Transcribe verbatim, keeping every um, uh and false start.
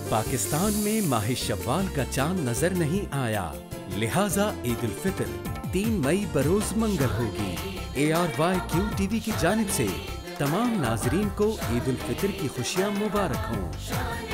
पाकिस्तान में माह शव्वाल का चांद नजर नहीं आया, लिहाजा ईद उल फितर तीन मई बरोज मंगल होगी। A R Y Q TV की जानिब से तमाम नाजरीन को ईद उल फितर की खुशियाँ मुबारक हों।